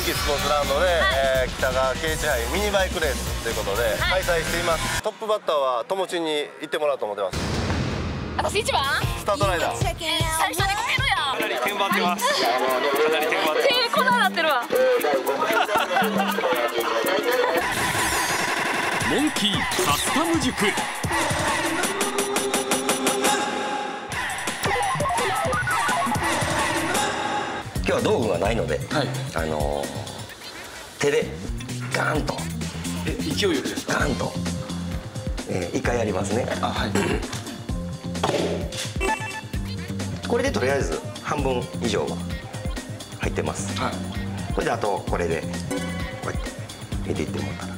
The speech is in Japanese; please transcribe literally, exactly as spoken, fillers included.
スポーツランドで、えー、北川景一杯ミニバイクレースということで開催しています。トップバッターは友知に行ってもらおうと思ってます。 私一番スタートライダー最初にこけるやん。 かなりテンパってます。かなりテンパってます。 手こんなになってるわ。 モンキーカスタム塾。 今日は道具がないので、はい、あのー、手でガーンとえ勢いよくですか？ ガーンと、えー、一回やりますね。あ、はい。これでとりあえず半分以上は入ってます。はい。これであとこれでこうやって入れていってもらったら。